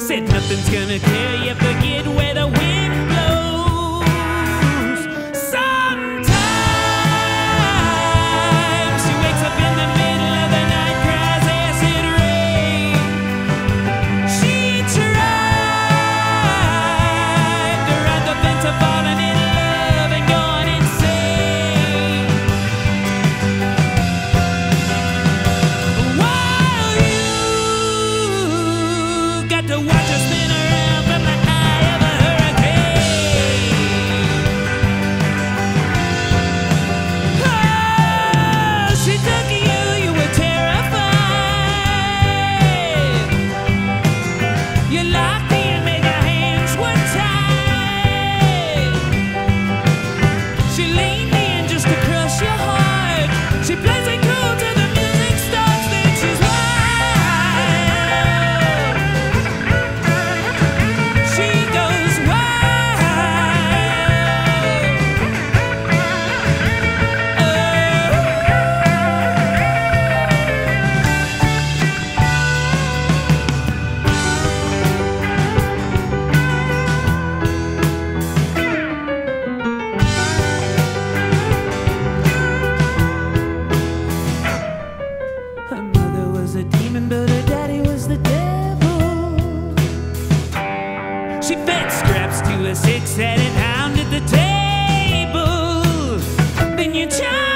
Said nothing's gonna tear you, forget where the wind blows. Sometimes she wakes up in the middle of the night, cries acid rain. She tried to ride the fence of falling in love and going insane. While you got to watch her spin around from the eye of a hurricane. Oh, she took you, you were terrified. You locked in, made your hands were tied. She leaned in just to crush your heart. She plays it cool till the music starts, then she's wild. She goes wild. Her mother was a demon, but her daddy was the devil. She fed scraps to a six-headed hound at the table. Then you tried